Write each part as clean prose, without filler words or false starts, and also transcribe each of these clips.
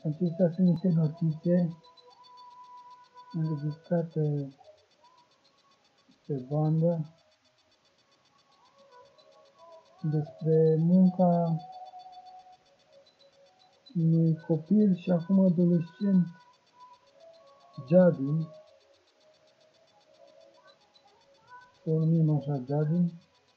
Acestea sunt niște notițe înregistrate pe bandă despre munca unui copil și acum adolescent, Jadi, să o numim așa, Jadi,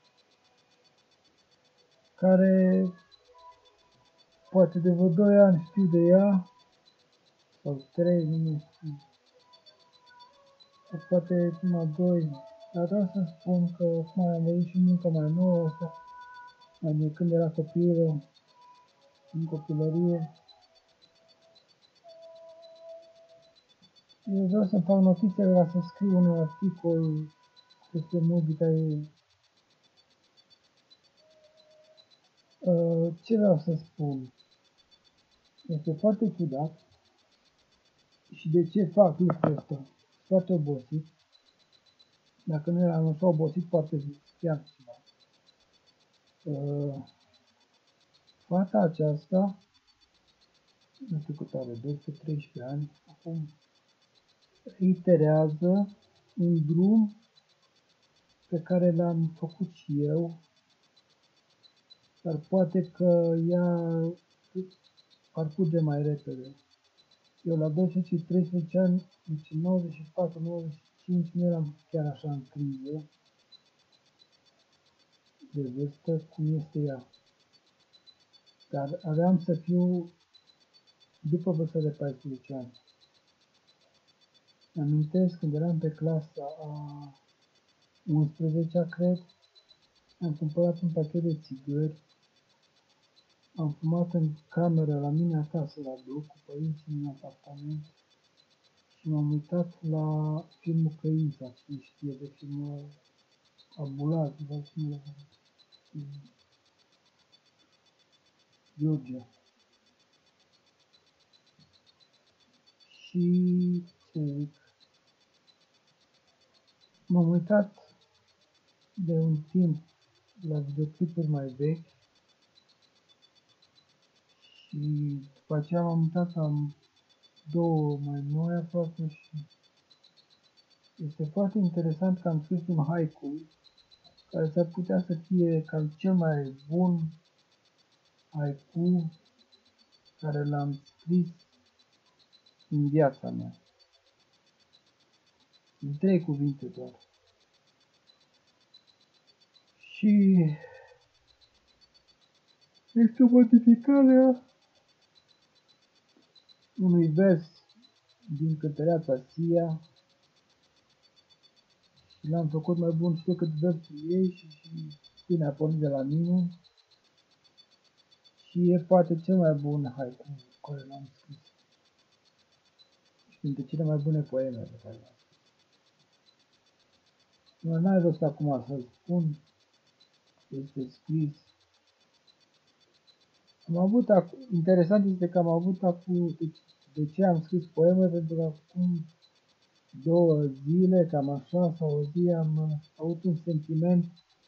care poate de vreo 2 ani știu de ea, sau 3, nu mai știu, sau poate numai 2, dar vreau să spun că acum am văzut și muncă mai nouă, asta, mai de când era copil, în copilărie. Eu vreau să fac notițe ca să scriu un articol despre muzica ei. Ce vreau să spun? Este foarte ciudat și de ce fac lucrul ăsta? Foarte obosit. Dacă nu eram așa obosit, poate chiar ceva. Fata aceasta, nu știu cât are, 12-13 ani, acum reiterează un drum pe care l-am făcut și eu, dar poate că ea parcurge mai repede. Eu la 12-13 ani, deci în 94-95, nu eram chiar așa în criză de vârstă cum este ea. Dar aveam să fiu după vârsta de 14 ani. Amintesc când eram pe clasa a 11-a, cred, am cumpărat un pachet de țigări, am fumat în cameră la mine acasă la bloc cu părinții în apartament și m-am uitat la filmul Căința, cine știe de filmul Abulaz, sau cine Georgia. Și ce zic, m-am uitat de un timp la videoclipuri mai vechi și după aceea m-am uitat la 2 mai noi aproape și este foarte interesant că am scris un haiku care s-ar putea să fie cam cel mai bun haiku care l-am scris în viața mea. În 3 cuvinte doar. Și este o modificare a unui vers din cântăreața Sia și l-am făcut mai bun și decât versul ei și bine a pornit de la mine și e poate cel mai bun haiku care l-am scris și dintre cele mai bune poeme pe care le-am scris. Nu n-ai rost acum să spun că este scris. Am avut interesant este că am avut de ce am scris poeme, pentru că acum 2 zile, cam așa, sau o zi, am avut un sentiment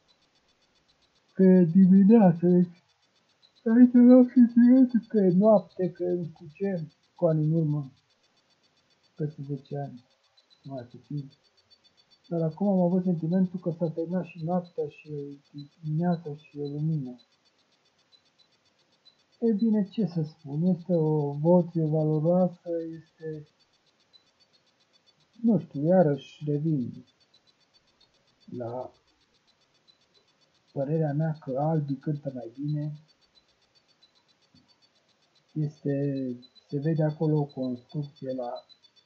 că dimineață, aici aveam sentimentul că e noapte, că nu știu ce, cu ani în urmă, peste 10 ani, mai puțin. Dar acum am avut sentimentul că s-a terminat și noaptea și dimineața și e lumină. E bine, ce să spun, este o voce valoroasă, este, nu știu, iarăși revin la părerea mea că Albi cântă mai bine. Se vede acolo o construcție la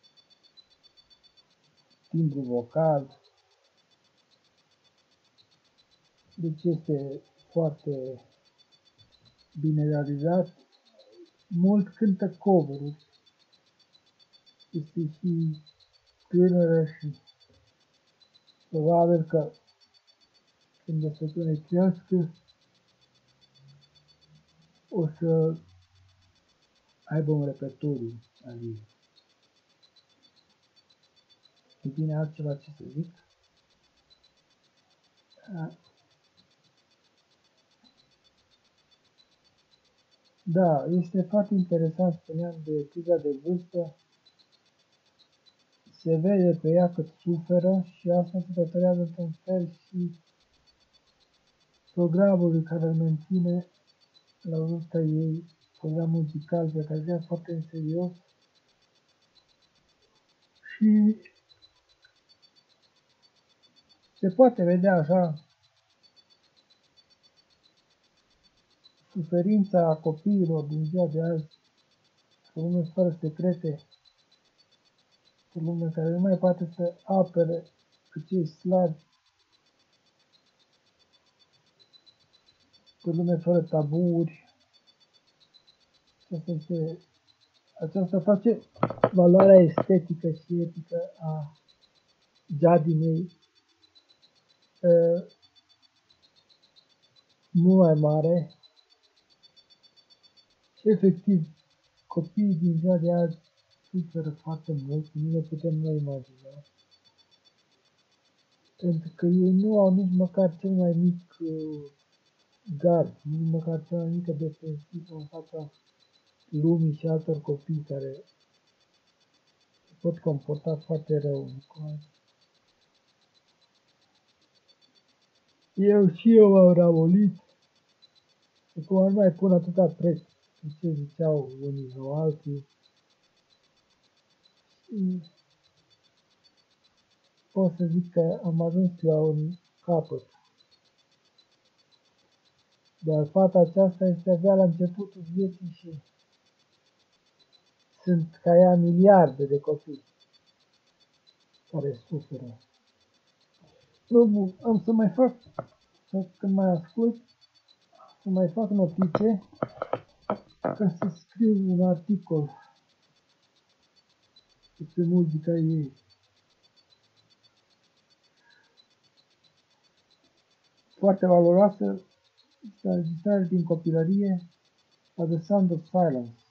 timbru vocal, deci este foarte bine realizat. Mult cântă cover-uri, este și tânără și probabil că când o să crească o să aibă un repertoriu al ei. E bine, altceva ce să zic. Da, este foarte interesant, spuneam, de criza de vârstă. Se vede pe ea cât suferă și asta se datorează într-un fel și programului care îl menține la vârsta ei, program muzical pe care ia foarte în serios și se poate vedea așa suferința copiilor din ziua de azi, o lume fără secrete, o lume care nu mai poate să apere pe cei slabi, o lume fără tabuuri. Aceasta face valoarea estetică și etică a Giadinei mult mai mare. Și efectiv, copiii din ziua de azi suferă foarte mult, nu ne putem noi imagina. Pentru că ei nu au nici măcar cel mai mic gard, nici măcar cea mai mică defensivă în fața lumii și altor copii care se pot comporta foarte rău. Eu m-am ramolit și cum nu mai pun atâta preț pe ce ziceau unii sau alții. Și pot să zic că am ajuns la un capăt. Dar fata aceasta este abia la începutul vieții și sunt ca ea miliarde de copii care suferă. Nu, bun, am să mai fac, când mai ascult, să mai fac notițe ca să scriu un articol despre muzica ei. Foarte valoroasă, este înregistrare din copilărie, la The Sound of Silence.